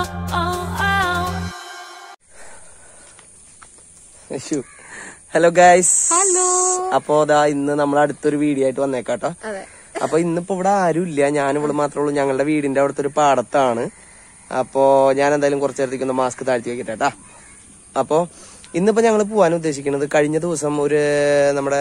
Hello guys. Hello. അപ്പൊ അതാ ഇന്ന് നമ്മൾ അടുത്തൊരു വീഡിയോ ആയിട്ട് വന്നേക്കാട്ടോ. അപ്പൊ ഇന്നിപ്പോ ഇവിടെ ആരും ഇല്ല, ഞാനിവിടെ മാത്രമേ ഉള്ളൂ. ഞങ്ങളുടെ വീടിന്റെ അവിടുത്തെ ഒരു പാടത്താണ്. അപ്പോ ഞാൻ എന്തായാലും കുറച്ചു നേരത്തേക്ക് ഒന്ന് മാസ്ക് താഴ്ത്തി വെക്കട്ടെട്ടാ. അപ്പൊ ഇന്നിപ്പോ ഞങ്ങൾ പോവാൻ ഉദ്ദേശിക്കുന്നത്, കഴിഞ്ഞ ദിവസം ഒരു നമ്മുടെ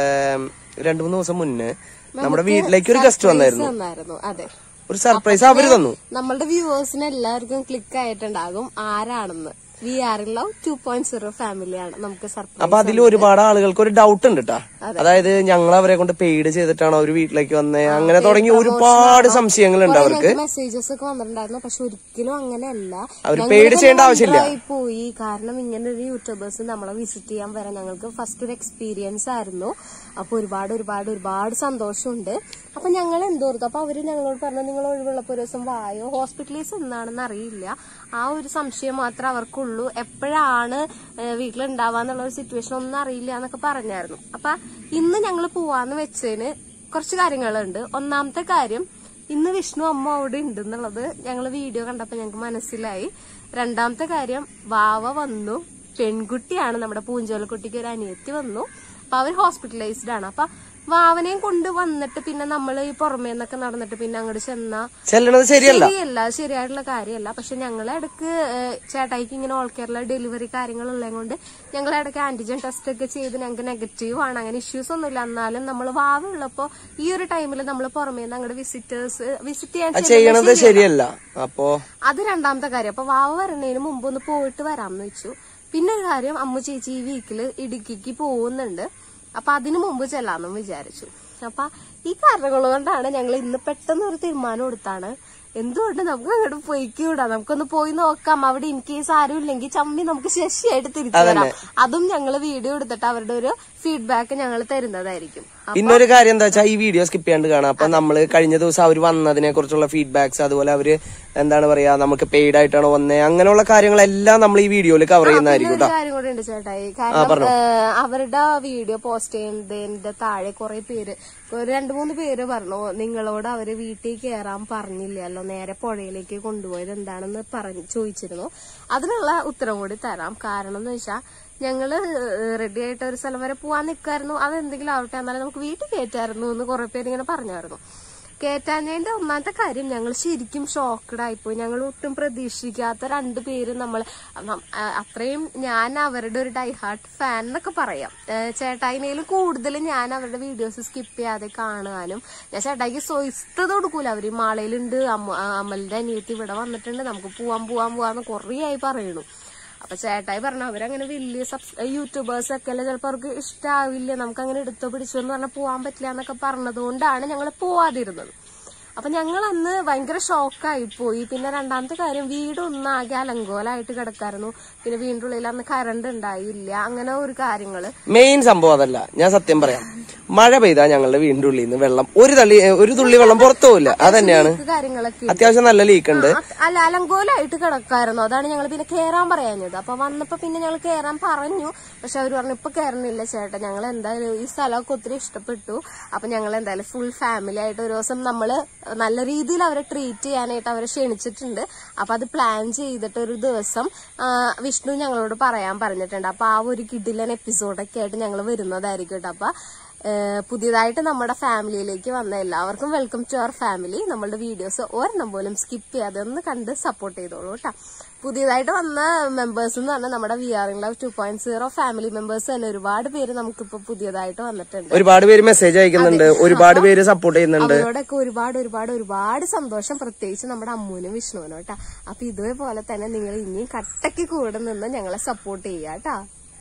2-3 ദിവസം മുന്നേ നമ്മുടെ വീട്ടിലേക്ക് ഒരു ഗസ്റ്റ് വന്നായിരുന്നു. ഒരു സർപ്രൈസ് അവര് തന്നു. നമ്മളുടെ വ്യൂവേഴ്സിന് എല്ലാവർക്കും ക്ലിക്ക് ആയിട്ടുണ്ടാകും ആരാണെന്ന്. വി ആർ ഇൻ ലവ് 2.0 ഫാമിലിയാണ് നമുക്ക് സർപ്രൈസ്. അപ്പൊ അതിൽ ഒരുപാട് ആളുകൾക്ക് ഒരു ഡൗട്ട് ഉണ്ട് കേട്ടാ. അതായത് ഞങ്ങൾ അവരെ കൊണ്ട് പെയ്ഡ് ചെയ്തിട്ടാണോ അവര് വീട്ടിലേക്ക് വന്നേ, അങ്ങനെ തുടങ്ങി ഒരുപാട് സംശയങ്ങളുണ്ട് അവർക്ക്. മെസ്സേജസ് ഒക്കെ വന്നിട്ടുണ്ടായിരുന്നു, പക്ഷെ ഒരിക്കലും അങ്ങനെയല്ല. അവർ പെയ്ഡ് ചെയ്യേണ്ട ആവശ്യമില്ല പോയി. കാരണം ഇങ്ങനെ ഒരു യൂട്യൂബേഴ്സ് നമ്മളെ വിസിറ്റ് ചെയ്യാൻ വരാൻ ഞങ്ങൾക്ക് ഫസ്റ്റ് ഒരു എക്സ്പീരിയൻസ് ആയിരുന്നു. അപ്പൊ ഒരുപാട് സന്തോഷമുണ്ട്. അപ്പൊ ഞങ്ങൾ എന്തോർത്തു, അപ്പൊ അവര് ഞങ്ങളോട് പറഞ്ഞു നിങ്ങൾ ഒഴിവുള്ളപ്പോ ഒരു ദിവസം വായോ. ഹോസ്പിറ്റലൈസ് എന്താണെന്ന് അറിയില്ല, ആ ഒരു സംശയം മാത്രമേ അവർക്കുള്ളൂ. എപ്പോഴാണ് വീട്ടിലുണ്ടാവാന്നുള്ള ഒരു സിറ്റുവേഷൻ ഒന്നും അറിയില്ല എന്നൊക്കെ പറഞ്ഞായിരുന്നു. അപ്പൊ ഇന്ന് ഞങ്ങൾ പോവാന്ന് വെച്ചതിന് കുറച്ച് കാര്യങ്ങളുണ്ട്. ഒന്നാമത്തെ കാര്യം, ഇന്ന് വിഷ്ണു അമ്മ അവിടെ ഉണ്ട് എന്നുള്ളത് ഞങ്ങൾ വീഡിയോ കണ്ടപ്പോ ഞങ്ങൾക്ക് മനസ്സിലായി. രണ്ടാമത്തെ കാര്യം, വാവ വന്നു, പെൺകുട്ടിയാണ്. നമ്മുടെ പൂഞ്ചോലക്കുട്ടിക്ക് ഒരു അനിയത്തി വന്നു. അപ്പൊ അവർ ഹോസ്പിറ്റലൈസ്ഡ് ആണ്. അപ്പൊ വാവനെയും കൊണ്ട് വന്നിട്ട് പിന്നെ നമ്മൾ ഈ പുറമേന്നൊക്കെ നടന്നിട്ട് പിന്നെ അങ്ങോട്ട് ചെല്ലണത് ശരിയായിട്ടുള്ള കാര്യമല്ല. പക്ഷെ ഞങ്ങളെ ഇടക്ക് ചേട്ടായിക്ക് ഇങ്ങനെ ഓൾ കേരള ഡെലിവറി കാര്യങ്ങളുള്ളത് കൊണ്ട് ഞങ്ങളെ ഇടയ്ക്ക് ആന്റിജൻ ടെസ്റ്റ് ഒക്കെ ചെയ്ത് ഞങ്ങൾക്ക് നെഗറ്റീവ് ആണ്, അങ്ങനെ ഇഷ്യൂസ് ഒന്നുമില്ല. എന്നാലും നമ്മൾ വാവ ഉള്ളപ്പോ ഈ ഒരു ടൈമിൽ നമ്മൾ പുറമേന്ന് അങ്ങോട്ട് വിസിറ്റ് ചെയ്യാൻ ശരിയല്ല. അപ്പോ അത് രണ്ടാമത്തെ കാര്യം. അപ്പൊ വാവ വരണതിന് മുമ്പ് ഒന്ന് പോയിട്ട് വരാമെന്ന് വെച്ചു. പിന്നെ ഒരു കാര്യം, അമ്മു ചേച്ചി ഈ വീക്കില് ഇടുക്കിക്ക് പോകുന്നുണ്ട്. അപ്പൊ അതിനു മുമ്പ് ചെല്ലാന്നും വിചാരിച്ചു. അപ്പൊ ഈ കാരണങ്ങൾ കൊണ്ടാണ് ഞങ്ങൾ ഇന്ന് പെട്ടെന്ന് ഒരു തീരുമാനം എടുത്താണ്. എന്തുകൊണ്ട് നമുക്ക് അങ്ങോട്ട് പോയിക്കൂടാ, നമുക്കൊന്ന് പോയി നോക്കാം. അവിടെ ഇൻ കേസ് ആരും ഇല്ലെങ്കിൽ ചമ്മി നമുക്ക് ശശിയായിട്ട് തിരിച്ചു വരാം. അതും ഞങ്ങള് വീഡിയോ എടുത്തിട്ട് അവരുടെ ഒരു ഫീഡ്ബാക്ക് ഞങ്ങൾ തരുന്നതായിരിക്കും. പിന്നൊരു കാര്യം എന്താ വെച്ചാൽ ഈ വീഡിയോ സ്കിപ്പ് ചെയ്യാണ്ട് കാണാം. അപ്പൊ നമ്മള് കഴിഞ്ഞ ദിവസം അവർ വന്നതിനെ കുറിച്ചുള്ള ഫീഡ്ബാക്സ്, അതുപോലെ അവര് എന്താണ് പറയാ നമുക്ക് പെയ്ഡ് ആയിട്ടാണോ വന്നേ, അങ്ങനെയുള്ള കാര്യങ്ങളെല്ലാം നമ്മൾ ഈ വീഡിയോയിൽ കവർ ചെയ്യുന്നതായിരിക്കും. കാര്യം കൂടെ ഉണ്ട് ചേട്ടായി, കാരണം അവരുടെ വീഡിയോ പോസ്റ്റ് ചെയ്യുന്നതിന്റെ താഴെ കുറെ പേര് 2-3 പേര് പറഞ്ഞു നിങ്ങളോട് അവര് വീട്ടിൽ കയറാൻ പറഞ്ഞില്ലല്ലോ, നേരെ പുഴയിലേക്ക് കൊണ്ടുപോയത് എന്താണെന്ന് ചോദിച്ചിരുന്നു. അതിനുള്ള ഉത്തരം കൂടി തരാം. കാരണം എന്ന് വെച്ചാൽ ഞങ്ങള് റെഡി ആയിട്ട് ഒരു സ്ഥലം വരെ പോവാൻ നിൽക്കായിരുന്നു. അതെന്തെങ്കിലും ആവട്ടെ, എന്നാലും നമുക്ക് വീട്ടിൽ കയറ്റായിരുന്നു എന്ന് കുറെ പേര് ഇങ്ങനെ പറഞ്ഞായിരുന്നു. കയറ്റാഞ്ഞതിന്റെ ഒന്നാമത്തെ കാര്യം, ഞങ്ങൾ ശരിക്കും ഷോക്കഡ് ആയിപ്പോയി. ഞങ്ങൾ ഒട്ടും പ്രതീക്ഷിക്കാത്ത 2 പേര് നമ്മൾ അത്രയും, ഞാൻ അവരുടെ ഒരു ഡൈ ഹാർട്ട് ഫാൻ എന്നൊക്കെ പറയാം. ചേട്ടായിനേലും കൂടുതൽ ഞാൻ അവരുടെ വീഡിയോസ് സ്കിപ്പ് ചെയ്യാതെ കാണാനും, ഞാൻ ചേട്ടായിക്ക് സ്വസ്ഥത കൊടുക്കൂല. അവര് മാളയിലുണ്ട്, അമലിന്റെ അനിയത്തി ഇവിടെ വന്നിട്ടുണ്ട്, നമുക്ക് പോവാന്ന് കുറേ ആയി പറയണു. അപ്പൊ ചേട്ടായി പറഞ്ഞു അവരങ്ങനെ വലിയ യൂട്യൂബേഴ്സ് ഒക്കെ അല്ലേ, ചിലപ്പോ അവർക്ക് ഇഷ്ടാവില്ല, നമുക്ക് അങ്ങനെ എടുത്തോ പിടിച്ചോ എന്ന് പറഞ്ഞാൽ പോവാൻ പറ്റില്ല എന്നൊക്കെ പറഞ്ഞതുകൊണ്ടാണ് ഞങ്ങൾ പോവാതിരുന്നത്. അപ്പൊ ഞങ്ങൾ അന്ന് ഭയങ്കര ഷോക്കായി പോയി. പിന്നെ രണ്ടാമത്തെ കാര്യം, വീടൊന്നാകെ അലങ്കോലായിട്ട് കിടക്കായിരുന്നു. പിന്നെ വീടിന്റെ ഉള്ളിൽ അന്ന് കറണ്ട് ഉണ്ടായില്ല, അങ്ങനെ ഒരു കാര്യങ്ങള്. മെയിൻ സംഭവം അതല്ല, ഞാൻ സത്യം പറയാം, മഴ പെയ്താ ഞങ്ങളുടെ വീടിന്റെ ഉള്ളിൽ നിന്ന് വെള്ളം ഒരു തുള്ളി വെള്ളം പുറത്തു പോവില്ല. അതന്നെയാണ് കാര്യങ്ങളൊക്കെ. അത്യാവശ്യം നല്ല ലീക്ക് ഉണ്ട്. അല്ല, അലങ്കോലായിട്ട് കിടക്കായിരുന്നു. അതാണ് ഞങ്ങൾ പിന്നെ കേറാൻ പറയാഞ്ഞത്. അപ്പൊ വന്നപ്പോ പിന്നെ ഞങ്ങൾ കേറാൻ പറഞ്ഞു. പക്ഷെ അവര് പറഞ്ഞു ഇപ്പൊ കയറുന്നില്ല ചേട്ടാ, ഞങ്ങൾ എന്തായാലും ഈ സ്ഥലമൊക്കെ ഒത്തിരി ഇഷ്ടപ്പെട്ടു. അപ്പൊ ഞങ്ങൾ എന്തായാലും ഫുൾ ഫാമിലി ആയിട്ട് ഒരു ദിവസം നമ്മള് നല്ല രീതിയിൽ അവരെ ട്രീറ്റ് ചെയ്യാനായിട്ട് അവരെ ക്ഷണിച്ചിട്ടുണ്ട്. അപ്പൊ അത് പ്ലാൻ ചെയ്തിട്ട് ഒരു ദിവസം വിഷ്ണു ഞങ്ങളോട് പറയാൻ പറഞ്ഞിട്ടുണ്ട്. അപ്പൊ ആ ഒരു കിഡിലൻ എപ്പിസോഡൊക്കെ ആയിട്ട് ഞങ്ങൾ വരുന്നതായിരിക്കും കേട്ടോ. അപ്പൊ പുതിയതായിട്ട് നമ്മുടെ ഫാമിലിയിലേക്ക് വന്ന എല്ലാവർക്കും വെൽക്കം ടു അവർ ഫാമിലി. നമ്മളുടെ വീഡിയോസ് ഒരെണ്ണം പോലും സ്കിപ്പ് ചെയ്യാതെ ഒന്ന് കണ്ട് സപ്പോർട്ട് ചെയ്തോളൂ കേട്ടോ. പുതിയതായിട്ട് വന്ന മെമ്പേഴ്സ് എന്ന് പറഞ്ഞാൽ നമ്മുടെ we are in love 2.0 family members തന്നെ ഒരുപാട് പേര് നമുക്കിപ്പോ പുതിയതായിട്ട് വന്നിട്ടുണ്ട്. ഒരുപാട് പേര് മെസ്സേജ് അയക്കുന്നുണ്ട്, ഒരുപാട് പേര് സപ്പോർട്ട് ചെയ്യുന്നുണ്ട്. അവരോടൊക്കെ ഒരുപാട് സന്തോഷം, പ്രത്യേകിച്ച് നമ്മുടെ അമ്മൂനും വിഷ്ണുവിനും കേട്ടാ. അപ്പൊ ഇതേപോലെ തന്നെ നിങ്ങൾ ഇനിയും കട്ടയ്ക്ക് കൂടെ നിന്ന് ഞങ്ങളെ സപ്പോർട്ട് ചെയ്യാ കേട്ടാ.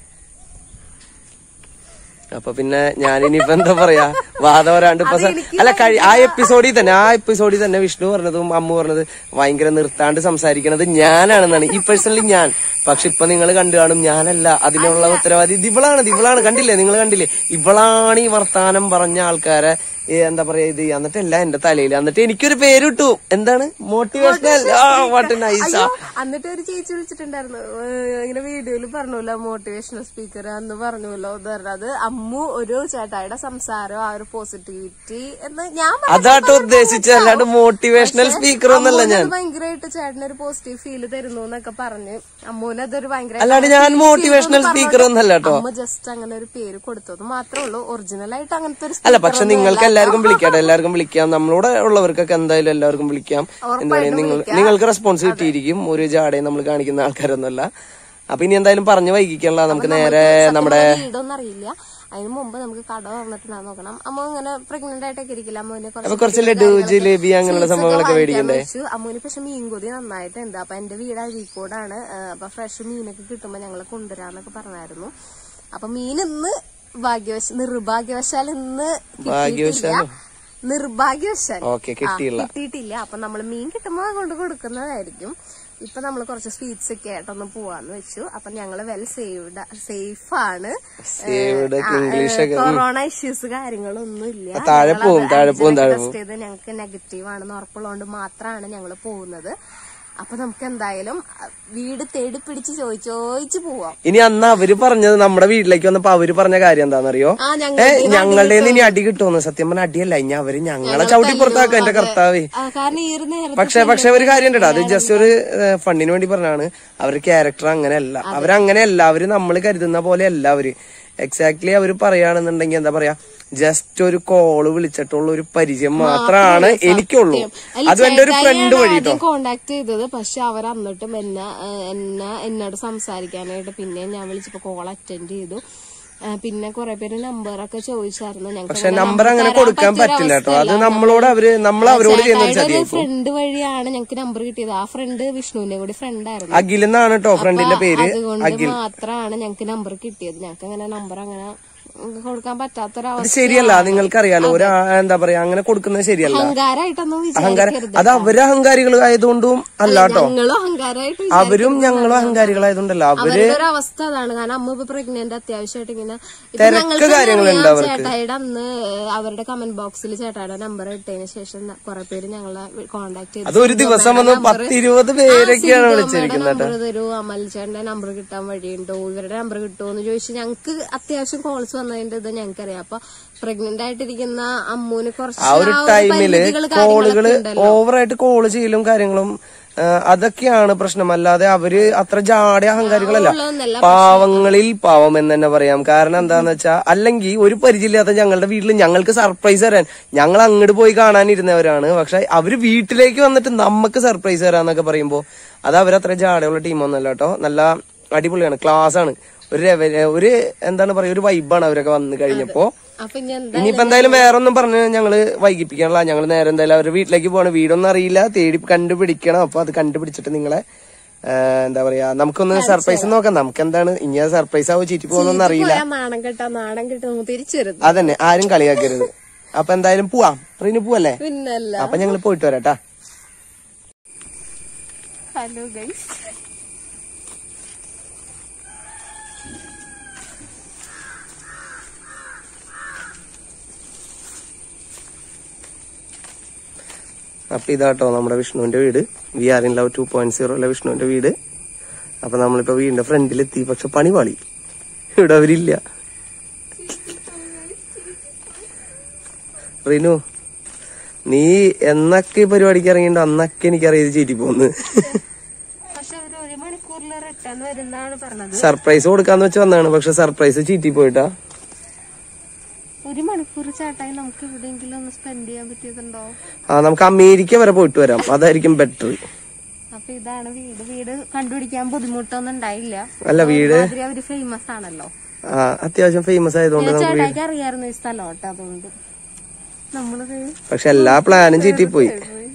അപ്പൊ പിന്നെ ഞാനിനിയിപ്പോ എന്താ പറയാ, വാദം വരാണ്ട് ഇപ്പൊ അല്ല ആ എപ്പിസോഡിൽ തന്നെ വിഷ്ണു പറഞ്ഞതും അമ്മു പറഞ്ഞത് ഭയങ്കര നിർത്താണ്ട് സംസാരിക്കണത് ഞാനാണെന്നാണ്, ഈ പേഴ്സണലി ഞാൻ. പക്ഷെ ഇപ്പൊ നിങ്ങൾ കണ്ടു കാണും, ഞാനല്ല അതിനുള്ള ഉത്തരവാദി. ഇവളാണ് കണ്ടില്ലേ, നിങ്ങൾ കണ്ടില്ലേ, ഇവളാണ് ഈ വർത്താനം പറഞ്ഞ ആൾക്കാരെ എന്താ പറയാ ഇത് എന്നിട്ട് എല്ലാം എന്റെ തലയിൽ എന്നിട്ട് എനിക്കൊരു പേര് കിട്ടു. എന്താണ്? മോട്ടിവേഷണൽ. എന്നിട്ട് ഒരു ചേച്ചി വിളിച്ചിട്ടുണ്ടായിരുന്നു ഇങ്ങനെ വീഡിയോയിൽ പറഞ്ഞല്ലോ മോട്ടിവേഷണൽ സ്പീക്കർ അന്ന് പറഞ്ഞല്ലോ എന്ന് പറഞ്ഞത്. അമ്മു ഒരു ചേട്ടായിയുടെ സംസാരം ആ ഒരു പോസിറ്റിവിറ്റി എന്ന് ഞാൻ അതാട്ടോ ഉദ്ദേശിച്ചത്, അല്ലാണ്ട് മോട്ടിവേഷണൽ സ്പീക്കർ ഒന്നല്ല. ഞാൻ ഭയങ്കരമായിട്ട് ചേട്ടനൊരു പോസിറ്റീവ് ഫീല് തരുന്നു എന്നൊക്കെ പറഞ്ഞ് അമ്മൂന് അതൊരു ഭയങ്കര, അല്ലാണ്ട് ഞാൻ മോട്ടിവേഷണൽ സ്പീക്കർ ഒന്നല്ല കേട്ടോ. അമ്മ ജസ്റ്റ് അങ്ങനെ ഒരു പേര് കൊടുത്തത് മാത്രമേ ഉള്ളൂ. ഒറിജിനൽ ആയിട്ട് അങ്ങനത്തെ ഒരു അല്ല. പക്ഷെ നിങ്ങൾക്ക് എല്ലാവർക്കും വിളിക്കാട്ടെ, എല്ലാവർക്കും വിളിക്കാം. നമ്മളോട് ഉള്ളവർക്കൊക്കെ എന്തായാലും എല്ലാവർക്കും വിളിക്കാം. എന്താ നിങ്ങൾക്ക് റെസ്പോൺസ് കിട്ടിയിരിക്കും. ഒരു ജാടയും നമ്മൾ കാണിക്കുന്ന ആൾക്കാരൊന്നുമല്ല. അപ്പൊ ഇനി എന്തായാലും പറഞ്ഞു വൈകിക്കല്ല. നമുക്ക് നേരെ നമ്മുടെ വീടൊന്നും അറിയില്ല. അതിന് മുമ്പ് നമുക്ക് കട തുറന്നിട്ടുണ്ടാകും നോക്കണം. അമ്മ ഇങ്ങനെ പ്രഗ്നന്റ് ആയിട്ടൊക്കെ ഇരിക്കില്ല. അമ്മൂനെ കുറച്ച് ലഡു ജിലേബി അങ്ങനെയുള്ള സംഭവങ്ങളൊക്കെ മേടിക്കണ്ടേ. അമ്മൂന് പക്ഷെ മീൻകൊതി നന്നായിട്ടുണ്ട്. അപ്പൊ എന്റെ വീട് അഴീക്കോടാണ്. അപ്പൊ ഫ്രഷ് മീനൊക്കെ കിട്ടുമ്പോ ഞങ്ങള് കൊണ്ടുവരാന്നൊക്കെ പറഞ്ഞായിരുന്നു. അപ്പൊ മീൻ ഇന്ന് നിർഭാഗ്യവശാൽ ഇന്ന് കിട്ടിയിട്ടില്ല. അപ്പൊ നമ്മള് മീൻ കിട്ടുമ്പോ കൊണ്ട് കൊടുക്കുന്നതായിരിക്കും. ഇപ്പൊ നമ്മള് കുറച്ച് സ്വീറ്റ്സ് ഒക്കെ ആയിട്ടൊന്ന് പോവാന്ന് വെച്ചു. അപ്പൊ ഞങ്ങള് വെൽ സേഫാണ്. കൊറോണ ഇഷ്യൂസ് കാര്യങ്ങളൊന്നും ഇല്ല. ടെസ്റ്റ് ചെയ്ത് ഞങ്ങൾക്ക് നെഗറ്റീവ് ആണെന്ന് ഉറപ്പുള്ളതുകൊണ്ട് മാത്രമാണ് ഞങ്ങള് പോകുന്നത്. അപ്പൊ നമുക്ക് എന്തായാലും വീട് തേടി പിടിച്ച് ചോദിച്ചു പോവാം. ഇനി അന്ന് അവര് പറഞ്ഞത് നമ്മുടെ വീട്ടിലേക്ക് വന്നപ്പോ അവര് പറഞ്ഞ കാര്യം എന്താണെന്നറിയോ? ഞങ്ങളുടെ ഇനി അടി കിട്ടുമെന്ന്. സത്യം പറഞ്ഞ അടിയല്ല, ഇനി അവര് ഞങ്ങളെ ചവിട്ടി പുറത്താക്കാം. എന്റെ കർത്താവേ. പക്ഷെ ഒരു കാര്യം ഉണ്ടോ, അത് ജസ്റ്റ് ഒരു ഫണ്ടിന് വേണ്ടി പറഞ്ഞാണ്. അവരുടെ ക്യാരക്ടർ അങ്ങനെയല്ല. അവരങ്ങനെയല്ല. അവര് നമ്മൾ കരുതുന്ന പോലെ അല്ല. അവര് എക്സാക്ട്ലി അവര് പറയാണെന്നുണ്ടെങ്കിൽ എന്താ പറയാ, ജസ്റ്റ് ഒരു കോള് വിളിച്ചിട്ടുള്ള ഒരു പരിചയം മാത്രമാണ് എനിക്കുള്ളൂ. അത് എന്റെ ഒരു ഫ്രണ്ട് വഴിട്ടോ കോണ്ടാക്ട് ചെയ്തത്. പക്ഷെ അവർ എന്നിട്ടും എന്നോട് സംസാരിക്കാനായിട്ട് പിന്നെ ഞാൻ വിളിച്ചപ്പോ കോൾ അറ്റൻഡ് ചെയ്തു. പിന്നെ കുറെ പേര് നമ്പറൊക്കെ ചോദിച്ചായിരുന്നു. പക്ഷെ നമ്പർ അങ്ങനെ കൊടുക്കാൻ പറ്റില്ല കേട്ടോ. അത് നമ്മളോട് അവരോട് ചെയ്യുന്ന ഫ്രണ്ട് വഴിയാണ് ഞങ്ങൾക്ക് നമ്പർ കിട്ടിയത്. ആ ഫ്രണ്ട് വിഷ്ണുവിന്റെ കൂടി ഫ്രണ്ടായിരുന്നു. അഖിൽ എന്നാണ് കേട്ടോ ഫ്രണ്ടിന്റെ പേര്. അതുകൊണ്ട് മാത്രമാണ് ഞങ്ങൾക്ക് നമ്പർ കിട്ടിയത്. ഞങ്ങൾക്ക് അങ്ങനെ നമ്പർ അങ്ങനെ കൊടുക്കാൻ പറ്റാത്തൊരവസ്ഥ. ശരിയല്ല, നിങ്ങൾക്കറിയാലോ. ഒരു എന്താ പറയാ, അങ്ങനെ കൊടുക്കുന്നത് ശരിയല്ല. അഹങ്കാരമായിട്ടൊന്നും അത് അവര് അഹങ്കാരികളായതുകൊണ്ടും അല്ല കേട്ടോ. അവരും ഞങ്ങളും അഹങ്കാരികളായതുകൊണ്ടല്ലോ. അവരുടെ അവസ്ഥ അതാണ്. കാരണം അമ്മ ഇപ്പൊ പ്രഗ്നന്റ് അത്യാവശ്യമായിട്ട് ഇങ്ങനെ തിരക്ക് കാര്യങ്ങളുണ്ട് അവർക്ക്. ചേട്ടായിയുടെ അന്ന് അവരുടെ കമന്റ് ബോക്സിൽ ചേട്ടായുടെ നമ്പർ ഇട്ടതിന് ശേഷം കുറെ പേര് ഞങ്ങളെ കോണ്ടാക്ട് ചെയ്തു. അത് ഒരു ദിവസം വന്ന് 10-20 പേരൊക്കെയാണ് വിളിച്ചിരിക്കുന്നത്. നമ്പർ തരൂ, അമൽ ചേട്ടന്റെ നമ്പർ കിട്ടാൻ വഴിയുണ്ടോ, ഇവരുടെ നമ്പർ കിട്ടുമോ എന്ന് ചോദിച്ചു. ഞങ്ങൾക്ക് അത്യാവശ്യം കോൾസ് വന്നതിന്റെ ഇത് ഞങ്ങൾക്കറിയാം. അപ്പൊ പ്രഗ്നന്റ് ആയിട്ടിരിക്കുന്ന അമ്മൂന് കുറച്ച് ആ ഒരു ടൈമില് കോളുകള് ഓവറായിട്ട് കോള് ചെയ്യലും കാര്യങ്ങളും അതൊക്കെയാണ് പ്രശ്നം. അല്ലാതെ അവര് അത്ര ജാടി അഹങ്കാരികളല്ല. പാവങ്ങളിൽ പാവം എന്ന് തന്നെ പറയാം. കാരണം എന്താന്ന് വെച്ചാ, അല്ലെങ്കിൽ ഒരു പരിചയമില്ലാത്ത ഞങ്ങളുടെ വീട്ടിൽ ഞങ്ങൾക്ക് സർപ്രൈസ് തരാൻ ഞങ്ങൾ അങ്ങോട്ട് പോയി കാണാനിരുന്നവരാണ്. പക്ഷെ അവര് വീട്ടിലേക്ക് വന്നിട്ട് നമുക്ക് സർപ്രൈസ് തരാന്നൊക്കെ പറയുമ്പോ അത് അവരത്ര ജാടയുള്ള ടീമൊന്നുമല്ല കേട്ടോ. നല്ല അടിപൊളിയാണ്, ക്ലാസ് ആണ്. ഒരു എന്താണ് പറയാ, ഒരു വൈബാണ് അവരൊക്കെ വന്നു കഴിഞ്ഞപ്പോ. ഇനിയിപ്പോ എന്തായാലും വേറെ ഒന്നും പറഞ്ഞ് ഞങ്ങള് വൈകിപ്പിക്കാനുള്ള. ഞങ്ങള് നേരെ എന്തായാലും അവരുടെ വീട്ടിലേക്ക് പോകണം. വീടൊന്നും അറിയില്ല, തേടി കണ്ടുപിടിക്കണം. അപ്പൊ അത് കണ്ടുപിടിച്ചിട്ട് നിങ്ങളെ എന്താ പറയാ, നമുക്കൊന്ന് സർപ്രൈസ് നോക്കാം. നമുക്ക് എന്താണ് ഇനി സർപ്രൈസ് ആവോ ചീറ്റി പോകുന്നൊന്നും അറിയില്ല. അതന്നെ, ആരും കളിയാക്കരുത്. അപ്പൊ എന്തായാലും പോവാം. ട്രെയിന് പോവല്ലേ? അപ്പൊ ഞങ്ങള് പോയിട്ട് വരാട്ടാ. ഹലോ ഗൈസ്, അപ്പൊ ഇതാട്ടോ നമ്മുടെ വിഷ്ണുവിന്റെ വീട്. വി ആർ ഇൻ ലവ് 2.0 വിഷ്ണുവിന്റെ വീട്. അപ്പൊ നമ്മളിപ്പോ വീടിന്റെ ഫ്രണ്ടിലെത്തി. പക്ഷെ പണി പാളി, ഇവിടെ അവരില്ല. റീനു, നീ എന്നൊക്കെ ഈ പരിപാടിക്ക് ഇറങ്ങിണ്ടോ അന്നൊക്കെ എനിക്കറിയത് ചീറ്റി പോന്ന്. സർപ്രൈസ് കൊടുക്കാന്ന് വെച്ച് വന്നാണ്. പക്ഷെ സർപ്രൈസ് ചീറ്റി പോയിട്ടാ. ഒരു മണിക്കൂർ ചേട്ടായി നമുക്ക് എവിടെയെങ്കിലും ഒന്ന് സ്പെൻഡ് ചെയ്യാൻ പറ്റിയതുണ്ടോ? നമുക്ക് അമേരിക്ക വരെ പോയിട്ട് വരാം, അതായിരിക്കും ബെറ്റർ. അപ്പൊ ഇതാണ് വീട്. വീട് കണ്ടുപിടിക്കാൻ ബുദ്ധിമുട്ടൊന്നും ഉണ്ടായില്ല. അല്ല, വീട് അവര് ഫേമസ് ആണല്ലോ. അത്യാവശ്യം ഫേമസ് ആയതുകൊണ്ട് ചേട്ടായിക്ക് അറിയായിരുന്നു ഈ സ്ഥലം. അതുകൊണ്ട് നമ്മള് പക്ഷെ എല്ലാ പ്ലാനും ചീറ്റിപ്പോയി.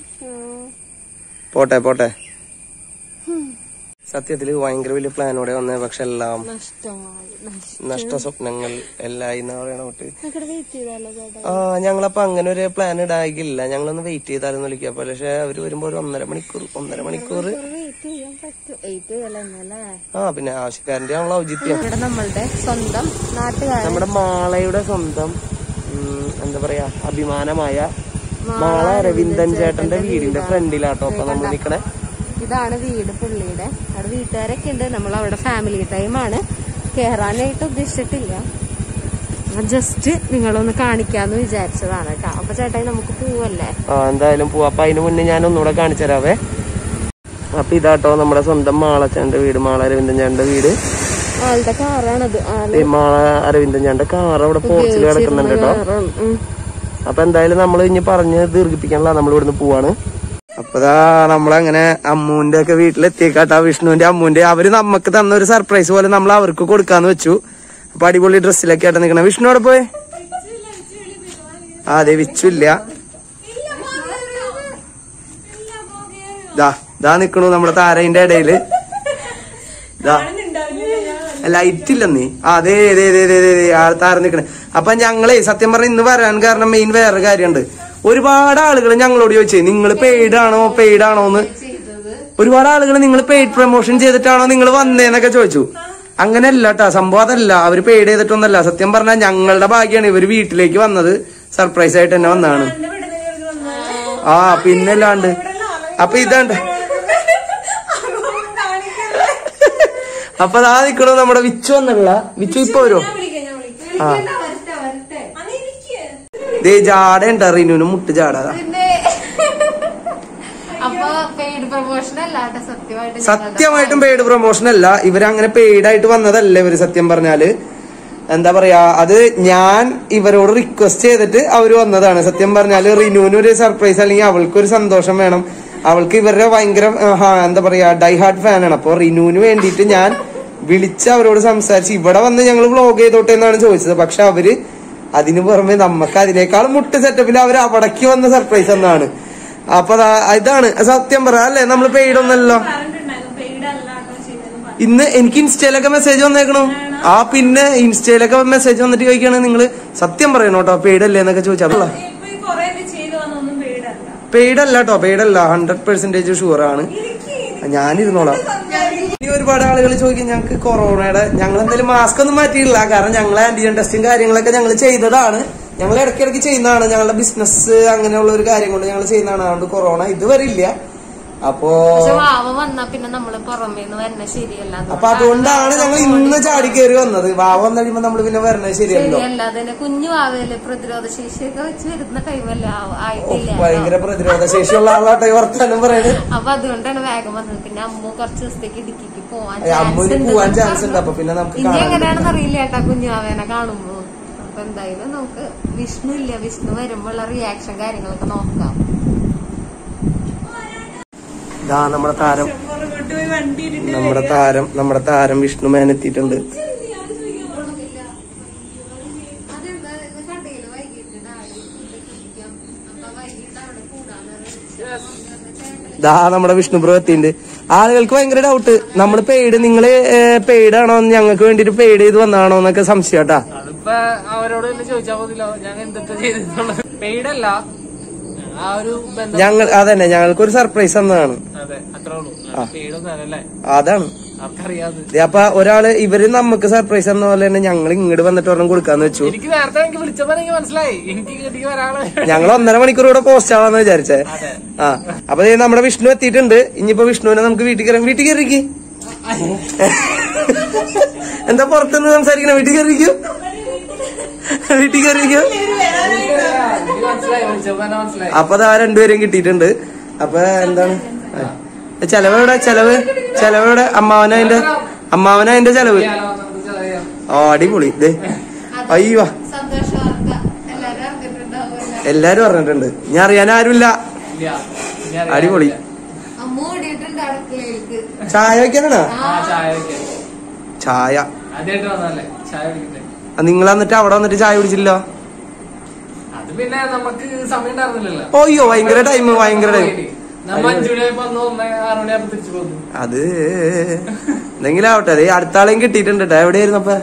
പോട്ടെ. സത്യത്തില് ഭയങ്കര വലിയ പ്ലാനോടെ വന്നേ. പക്ഷെ എല്ലാം നഷ്ട സ്വപ്നങ്ങൾ എല്ലാം എന്ന് പറയണ തൊട്ട്. ഞങ്ങളപ്പോ അങ്ങനെ ഒരു പ്ലാൻ ഇടാകില്ല. ഞങ്ങളൊന്ന് വെയിറ്റ് ചെയ്താലും വിളിക്കാം. പക്ഷെ അവര് വരുമ്പോ ഒരു 1.5 മണിക്കൂർ. പിന്നെ ആവശ്യക്കാരന്റെ നമ്മളെ ഔചിത്യം. നമ്മളുടെ സ്വന്തം നാട്ടുകാരൻ, നമ്മുടെ മാളയുടെ സ്വന്തം എന്താ പറയാ അഭിമാനമായ മാള അരവിന്ദൻ ചേട്ടന്റെ വീടിന്റെ ഫ്രണ്ടിലാട്ടോ അപ്പൊ നമ്മൾ നിക്കണേ. ഇതാണ് വീട് പുള്ളിയുടെ. അവിടെ വീട്ടുകാരൊക്കെ ഉണ്ട്. നമ്മൾ അവിടെ ഫാമിലി ടൈമാണ്. കേറാനായിട്ട് ഉദ്ദേശിച്ചിട്ടില്ല. ജസ്റ്റ് നിങ്ങളൊന്ന് കാണിക്കാന്ന് വിചാരിച്ചതാണ് കേട്ടോ. അപ്പൊ ചേട്ടായി നമുക്ക് പോവല്ലേ? എന്തായാലും പോവാ. അപ്പൊ അതിന് മുന്നേ ഞാൻ ഒന്നുകൂടെ കാണിച്ചു തരാവേ. അപ്പൊ ഇതാട്ടോ നമ്മുടെ സ്വന്തം മാളച്ചേന്റെ വീട്, മാള അരവിന്ദൻ ചേട്ടന്റെ വീട്. ആളുടെ കാറാണത്. മാള അരവിന്ദൻ ചേട്ടന്റെ കാർ അവിടെ പോർച്ചിൽ കിടക്കുന്നുണ്ട് കേട്ടോ. അപ്പൊ എന്തായാലും നമ്മൾ ഇനി പറഞ്ഞ് ദീർഘിപ്പിക്കാനുള്ള നമ്മൾ ഇവിടുന്ന് പോവാണ്. അപ്പതാ നമ്മളങ്ങനെ അമ്മൂന്റെ ഒക്കെ വീട്ടിലെത്തിയേക്കാട്ടാ. വിഷ്ണുവിന്റെ അമ്മൂന്റെ അവര് നമുക്ക് തന്ന ഒരു സർപ്രൈസ് പോലെ നമ്മൾ അവർക്ക് കൊടുക്കാന്ന് വെച്ചു. അപ്പൊ അടിപൊളി ഡ്രസ്സിലൊക്കെ ആയിട്ട് നിക്കണേ. വിഷ്ണു അവിടെ പോയി? അതെ, വിച്ചില്ല. ദാ നിക്കണു നമ്മുടെ താരന്റെ ഇടയില്. ലൈറ്റ് ഇല്ലെന്നേ. അതെ അതെ അതെ അതെ അതെ താര നിക്കണേ. അപ്പൊ ഞങ്ങളെ സത്യം പറഞ്ഞ ഇന്ന് വരാൻ കാരണം മെയിൻ വേറെ കാര്യമുണ്ട്. ഒരുപാട് ആളുകൾ ഞങ്ങളോട് ചോദിച്ചേ നിങ്ങൾ പെയ്ഡ് ആണോന്ന്. ഒരുപാട് ആളുകൾ നിങ്ങൾ പെയ്ഡ് പ്രൊമോഷൻ ചെയ്തിട്ടാണോ നിങ്ങൾ വന്നേന്നൊക്കെ ചോദിച്ചു. അങ്ങനെയല്ല കേട്ടാ, സംഭവം അതല്ല. അവര് പെയ്ഡ് ചെയ്തിട്ടൊന്നല്ല. സത്യം പറഞ്ഞാൽ ഞങ്ങളുടെ ഭാഗ്യമാണ് ഇവര് വീട്ടിലേക്ക് വന്നത്. സർപ്രൈസ് ആയിട്ട് തന്നെ വന്നതാണ്. പിന്നല്ലാണ്ട്. അപ്പൊ ഇതാണ്ട് അപ്പൊ അതാ നിക്കണു നമ്മുടെ വിച്ചു വന്നുള്ള. വിച്ചു ഇപ്പൊ വരുമോ? ജാടയുണ്ട റിനുവിന് മുട്ട് ജാടാ. സത്യമായിട്ടും പെയ്ഡ് പ്രൊമോഷൻ അല്ല. ഇവരങ്ങനെ പെയ്ഡ് ആയിട്ട് വന്നതല്ല ഇവര്. സത്യം പറഞ്ഞാല് എന്താ പറയാ, അത് ഞാൻ ഇവരോട് റിക്വസ്റ്റ് ചെയ്തിട്ട് അവര് വന്നതാണ്. സത്യം പറഞ്ഞാല് റിനുവിന് ഒരു സർപ്രൈസ് അല്ലെങ്കിൽ അവൾക്കൊരു സന്തോഷം വേണം. അവൾക്ക് ഇവരുടെ ഭയങ്കര എന്താ പറയാ ഡൈ ഹാർട്ട് ഫാനാണ്. അപ്പൊ റിനുവിന് വേണ്ടിയിട്ട് ഞാൻ വിളിച്ച് അവരോട് സംസാരിച്ച് ഇവിടെ വന്ന് ഞങ്ങൾ വ്ളോഗ് ചെയ്തോട്ടെ എന്നാണ് ചോദിച്ചത്. പക്ഷെ അവര് അതിന് പുറമെ നമുക്ക് അതിനേക്കാളും മുട്ട് സെറ്റപ്പിൽ അവർ അവിടേക്ക് വന്ന സർപ്രൈസ് എന്നാണ്. അപ്പൊ ഇതാണ് സത്യം പറയാ അല്ലെ, നമ്മൾ പെയ്ഡ് ഒന്നല്ലോ. ഇന്ന് എനിക്ക് ഇൻസ്റ്റയിലൊക്കെ മെസ്സേജ് വന്നേക്കണു. പിന്നെ ഇൻസ്റ്റയിലൊക്കെ മെസ്സേജ് വന്നിട്ട് ചോദിക്കാണ് നിങ്ങള് സത്യം പറയണോട്ടോ പെയ്ഡ് അല്ലേ എന്നൊക്കെ ചോദിച്ചാൽ. പെയ്ഡ് അല്ല കേട്ടോ, പെയ്ഡ് അല്ല, 100% ഷുവർ ആണ്. ഞാനിരുന്നോളാം. ഇനി ഒരുപാട് ആളുകൾ ചോദിക്കും ഞങ്ങൾക്ക് കൊറോണയുടെ, ഞങ്ങൾ എന്തായാലും മാസ്ക് ഒന്നും മാറ്റിയില്ല. കാരണം ഞങ്ങൾ ആന്റിജൻ ടെസ്റ്റും കാര്യങ്ങളൊക്കെ ഞങ്ങൾ ചെയ്തതാണ്. ഞങ്ങൾ ഇടയ്ക്കിടയ്ക്ക് ചെയ്യുന്നതാണ്. ഞങ്ങളുടെ ബിസിനസ് അങ്ങനെയുള്ള ഒരു കാര്യം കൊണ്ട് ഞങ്ങൾ ചെയ്യുന്നതാണ്. അതുകൊണ്ട് കൊറോണ ഇതുവരെ ഇല്ല. അപ്പൊ അപ്പൊ അതുകൊണ്ടാണ് ഞങ്ങൾ ഇന്ന് ചാടി കയറി വന്നത്. വാവ വന്നു കഴിയുമ്പോ നമ്മള് പിന്നെ വരണത് ശരിയല്ലോ. കുഞ്ഞു വാവയില് പ്രതിരോധ ശേഷിയൊക്കെ വെച്ച് വരുന്ന ടൈമല്ല, ഭയങ്കര പ്രതിരോധ ശേഷിയുള്ള ആളാട്ടെ വർത്താനം പറയുന്നത്. അപ്പൊ അതുകൊണ്ടാണ് വേഗം വന്നത്. പിന്നെ അമ്മു കുറച്ച് ദിവസത്തേക്ക് ഇടുക്കിക്ക് അമ്മൂന് പോവാൻ ചാൻസ് ഉണ്ട്. അപ്പൊ പിന്നെ നമുക്ക് എങ്ങനെയാണെന്ന് അറിയില്ല കേട്ടാ കുഞ്ഞു വാവേനെ കാണുമ്പോ. അപ്പൊ എന്തായാലും നമുക്ക് വിഷ്ണു ഇല്ല, വിഷ്ണു വരുമ്പോഴുള്ള റിയാക്ഷൻ കാര്യങ്ങളൊക്കെ നോക്കാം. നമ്മുടെ താരം വിഷ്ണു മേൻ എത്തിയിട്ടുണ്ട്. നമ്മുടെ വിഷ്ണു ബ്രോ എത്തിയിട്ടുണ്ട്. ആളുകൾക്ക് ഭയങ്കര ഡൗട്ട്, നമ്മള് പെയ്ഡ്, നിങ്ങള് പെയ്ഡ് ആണോ, ഞങ്ങൾക്ക് വേണ്ടിട്ട് പെയ്ഡ് ചെയ്ത് വന്നാണോ എന്നൊക്കെ സംശയം കേട്ടാ. അവരോട് ചോദിച്ചാൽ മതിയല്ലോ ഞാൻ എന്തൊക്കെ ചെയ്തിട്ടുള്ളത്. പെയ്ഡല്ല, ഞങ്ങൾ അതന്നെ ഞങ്ങൾക്കൊരു സർപ്രൈസ് തന്നതാണ്. അതാണ്. അപ്പൊ ഒരാള് ഇവര് നമുക്ക് സർപ്രൈസ് തന്ന പോലെ തന്നെ ഞങ്ങൾ ഇങ്ങോട്ട് വന്നിട്ട് ഒരെണ്ണം കൊടുക്കാന്ന് വെച്ചു. ഞങ്ങൾ 1.5 മണിക്കൂർ കൂടെ പോസ്റ്റ് ആവാന്ന് വിചാരിച്ചേ. അപ്പൊ നമ്മുടെ വിഷ്ണു എത്തിയിട്ടുണ്ട്. ഇനിയിപ്പോ വിഷ്ണുവിനെ നമുക്ക് വീട്ടിൽ കയറിക്ക്. എന്താ പുറത്തുനിന്ന് സംസാരിക്കണ? വീട്ടിൽ കയറിക്കോ. അപ്പൊ അതാ രണ്ടുപേരും കിട്ടിയിട്ടുണ്ട്. അപ്പൊ എന്താണ് ചെലവ് അമ്മാവനതിന്റെ ചെലവ്. അടിപൊളി. അയ്യോ എല്ലാരും പറഞ്ഞിട്ടുണ്ട്. ഞാൻ അറിയാൻ ആരുമില്ല. അടിപൊളി. ചായ വെക്കാനാണോ? ചായ നിങ്ങൾ എന്നിട്ട് അവിടെ വന്നിട്ട് ചായ കുടിച്ചില്ലോ? അയ്യോ ഭയങ്കര ടൈം. അത് എന്തെങ്കിലും ആവട്ടെ. അതെ അടുത്ത ആളെയും കിട്ടിയിട്ടുണ്ട്. എവിടെയായിരുന്നു അപ്പൊ?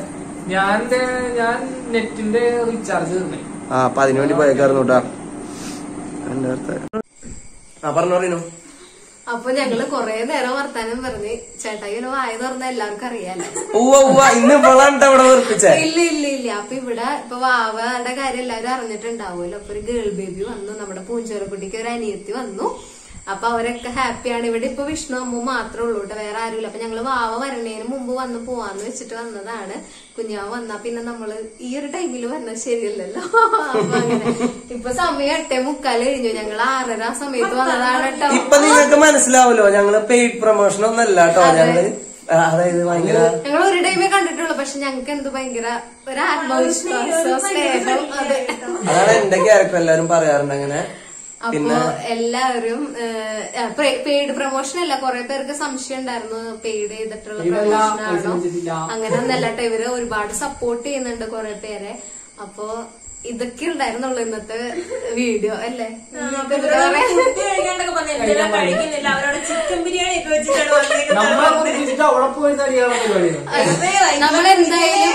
അപ്പൊ അതിനു വേണ്ടി പോയേക്കായിരുന്നു കേട്ടാ. പറഞ്ഞോ. അപ്പൊ ഞങ്ങള് കൊറേ നേരം വർത്താനം പറഞ്ഞ് ചേട്ടാ ഇങ്ങനെ വായ തുറന്ന എല്ലാവർക്കും അറിയാലോ. ഇല്ല ഇല്ല ഇല്ല. അപ്പൊ ഇവിടെ ഇപ്പൊ വാവയുടെ കാര്യം എല്ലാവരും അറിഞ്ഞിട്ടുണ്ടാവുമല്ലോ. അപ്പൊ ഒരു ഗേൾ ബേബി വന്നു, നമ്മുടെ പൂഞ്ചോരക്കുട്ടിക്ക് ഒരു അനിയത്തി വന്നു. അപ്പൊ അവരൊക്കെ ഹാപ്പിയാണ്. ഇവിടെ ഇപ്പൊ വിഷ്ണു അമ്മു മാത്രമേ ഉള്ളൂ കേട്ടോ, വേറെ ആരുമില്ല. അപ്പൊ ഞങ്ങള് വാവ വരണേന് മുമ്പ് വന്ന് പോവാന്ന് വെച്ചിട്ട് വന്നതാണ്. കുഞ്ഞാവ് വന്നാ പിന്നെ നമ്മള് ഈ ഒരു ടൈമിൽ വന്നത് ശരിയല്ലല്ലോ. അപ്പൊ അങ്ങനെ ഇപ്പൊ സമയം 8:45 കഴിഞ്ഞു. ഞങ്ങൾ 6:30 സമയത്ത് വന്നതാണ് കേട്ടോ. ഇപ്പൊ നിങ്ങൾക്ക് മനസ്സിലാവല്ലോ ഞങ്ങള് പെയ്ഡ് പ്രൊമോഷൻ ഒന്നല്ല കേട്ടോ. അതായത് ഭയങ്കര ഞങ്ങൾ ഒരു ടൈമേ കണ്ടിട്ടുള്ളൂ. പക്ഷെ ഞങ്ങൾക്ക് എന്ത് ഭയങ്കര ഒരു ആത്മവിശ്വാസം, സ്നേഹം. അതാണ് എന്റെ ക്യാരക്ടർ. എല്ലാരും പറയാറുണ്ട് അങ്ങനെ. അപ്പൊ എല്ലാവരും പെയ്ഡ് പ്രൊമോഷൻ അല്ല. കുറെ പേർക്ക് സംശയം ഉണ്ടായിരുന്നു പെയ്ഡ് ചെയ്തിട്ടുള്ള പ്രൊമോഷൻ ആണോ. അങ്ങനെ ഒന്നല്ല കേട്ടോ. ഇവര് ഒരുപാട് സപ്പോർട്ട് ചെയ്യുന്നുണ്ട് കുറെ പേരെ. അപ്പൊ ഇതൊക്കെ ഉണ്ടായിരുന്നുള്ളൂ ഇന്നത്തെ വീഡിയോ അല്ലേ. നമ്മളെന്തായാലും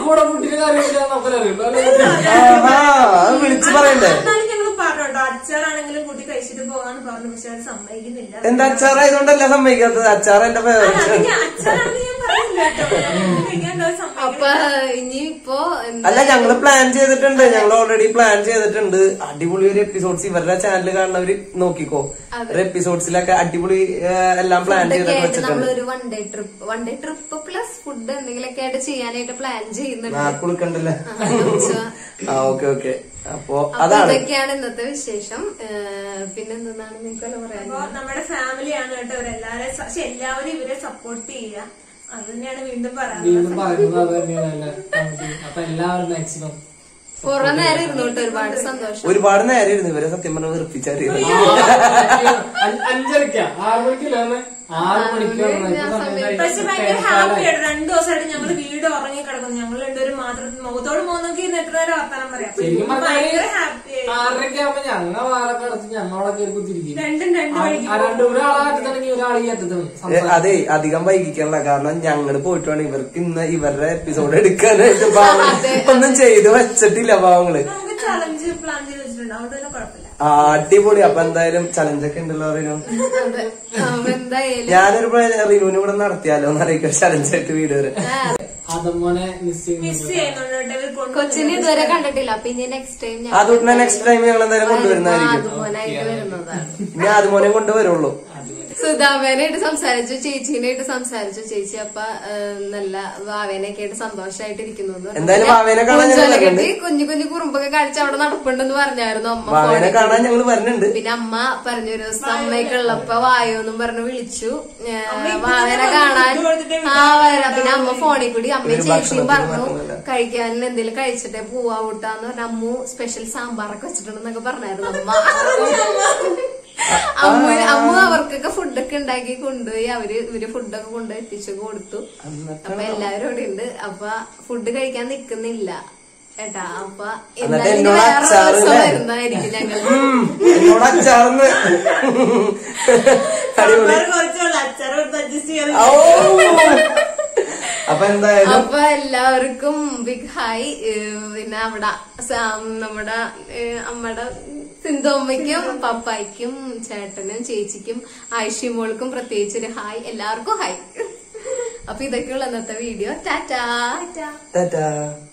വിളിച്ചു പറയണ്ടേ. അച്ചാറാണെങ്കിലും കൂട്ടി കഴിച്ചിട്ട് പോകാന്ന് പറഞ്ഞു. പക്ഷെ അത് സമ്മതിക്കുന്നില്ല. എന്താ അച്ചാറായതുകൊണ്ടല്ല സമ്മതിക്കാത്തത്. അച്ചാർ എന്റെ ഫേവറേറ്റ്. അപ്പൊ ഇനിയിപ്പോ അല്ല ഞങ്ങള് പ്ലാൻ ചെയ്തിട്ടുണ്ട്. ഞങ്ങൾ ഓൾറെഡി പ്ലാൻ ചെയ്തിട്ടുണ്ട്. അടിപൊളി ഒരു എപ്പിസോഡ്സ് ഇവരുടെ ചാനൽ കാണുന്നവര് നോക്കിക്കോ. ഒരു എപ്പിസോഡ്സിലൊക്കെ അടിപൊളി എല്ലാം പ്ലാൻ ചെയ്തിട്ട് വെച്ചിട്ടുണ്ട്. നമ്മളൊരു one day trip plus food എന്തെങ്കിലുമൊക്കെ ആയിട്ട് ചെയ്യാനായിട്ട് പ്ലാൻ ചെയ്യുന്നുണ്ട്. കൊടുക്കണ്ടല്ലേ. Okay okay. അപ്പൊ അതാണ് ഇതൊക്കെയാണ് ഇന്നത്തെ വിശേഷം. പിന്നെന്താണ് നിങ്ങൾക്കല്ലോ പറയാൻ. നമ്മുടെ ഫാമിലിയാണ് കേട്ടോ ഇവരെല്ലാരും. പക്ഷെ എല്ലാവരും ഇവരെ സപ്പോർട്ട് ചെയ്യുക. അത് തന്നെയാണ് വീണ്ടും പറയുന്നത്. അത് തന്നെയാണ്. അപ്പൊ എല്ലാവരും മാക്സിമം കുറെ നേരം ഇരുന്നോട്ട് ഒരുപാട് സന്തോഷം. ഒരുപാട് നേരം ഇരുന്നു. ഇവരെ സത്യം പറഞ്ഞ വെറുപ്പിച്ചറിയാം. 5:30 6 മണിക്കല്ലേ 6 മണിക്ക്. പക്ഷെ ഭയങ്കര ഹാപ്പിയാണ്. 2 ദിവസമായിട്ട് ഞങ്ങള് വീട് ഉറങ്ങി കിടക്കുന്നു. ഞങ്ങൾ രണ്ടുപേരും മാത്രം മുഖത്തോട് നോക്കി എത്ര നേരം വർത്താനം പറയാം. ഭയങ്കര ഹാപ്പിയായി. 6:30 ആകുമ്പോ ഞങ്ങൾ വാറൊക്കെ അടച്ച് ഞങ്ങളവിടെ കയറി കുത്തിരിക്കും. രണ്ടും ഒരാളെ അറ്റത്താണ്. അതെ അധികം വൈകിക്കാനുള്ള കാരണം ഞങ്ങള് പോയിട്ട് വേണം ഇവർക്ക് ഇന്ന് ഇവരുടെ എപ്പിസോഡ് എടുക്കാനായിട്ട്. ഒന്നും ചെയ്ത് വെച്ചിട്ടില്ല പാവങ്ങള്. നമുക്ക് ചലഞ്ച് പ്ലാൻ ചെയ്ത് വെച്ചിട്ടുണ്ട്. അവിടെ കുഴപ്പമില്ല. അടിപൊളി. അപ്പൊ എന്തായാലും ചലഞ്ചൊക്കെ ഉണ്ടല്ലോ റിനു. ഞാനൊരു റിനുവിന് ഇവിടെ നടത്തിയാലോ എന്നറിയിക്കും ചലഞ്ചായിട്ട് വീഡിയോ വരെ. കൊച്ചിനെ ഇതുവരെ കണ്ടിട്ടില്ല. അപ്പൊ ഇനി നെക്സ്റ്റ് ടൈം അതുകൊണ്ട് നെക്സ്റ്റ് ടൈം ഞങ്ങൾ എന്തായാലും കൊണ്ടുവരുന്നതായിരിക്കും. ഞാൻ അതുമോനെ കൊണ്ടുവരുള്ളൂ. സുധാമേനായിട്ട് സംസാരിച്ചു, ചേച്ചീനായിട്ട് സംസാരിച്ചു. ചേച്ചി അപ്പൊ നല്ല വാവേനൊക്കെ ആയിട്ട് സന്തോഷമായിട്ടിരിക്കുന്നു. കുഞ്ഞു കുഞ്ഞു കുറുമ്പൊക്കെ കഴിച്ച് അവിടെ നടപ്പുണ്ടെന്ന് പറഞ്ഞായിരുന്നു അമ്മ. പിന്നെ അമ്മ പറഞ്ഞു ഒരു ദിവസം അമ്മയ്ക്കുള്ളപ്പോ വായോന്നും പറഞ്ഞു വിളിച്ചു. വാവേനെ കാണാൻ വരാം. പിന്നെ അമ്മ ഫോണിൽ കൂടി അമ്മയും ചേച്ചിയും പറഞ്ഞു കഴിക്കാൻ എന്തെങ്കിലും കഴിച്ചിട്ടേ പോവാ കൂട്ടാന്ന് പറഞ്ഞ അമ്മു സ്പെഷ്യൽ സാമ്പാറൊക്കെ വെച്ചിട്ടുണ്ടെന്നൊക്കെ പറഞ്ഞായിരുന്നു അമ്മ. അമ്മ അവർക്കൊക്കെ ഫുഡൊക്കെ ഉണ്ടാക്കി കൊണ്ടുപോയി. ഇവര് ഫുഡൊക്കെ കൊണ്ടുപോയി എത്തിച്ചു കൊടുത്തു. അപ്പൊ എല്ലാവരും ഇവിടെ ഉണ്ട്. അപ്പൊ ഫുഡ് കഴിക്കാൻ നിക്കുന്നില്ല ഏട്ടാ. അപ്പൊ എന്തായാലും വരുന്നതായിരിക്കും ഞങ്ങൾ. അപ്പൊ എല്ലാവർക്കും ബിഗ് ഹായ്. പിന്നെ അവിടെ നമ്മുടെ അമ്മയുടെ സിന്ധുമ്മയ്ക്കും പപ്പായ്ക്കും ചേട്ടനും ചേച്ചിക്കും ആയിഷിമോൾക്കും പ്രത്യേകിച്ച് ഒരു ഹായ്. എല്ലാവർക്കും ഹായ്. അപ്പൊ ഇതൊക്കെയുള്ള ഇന്നത്തെ വീഡിയോ. ടാറ്റാ.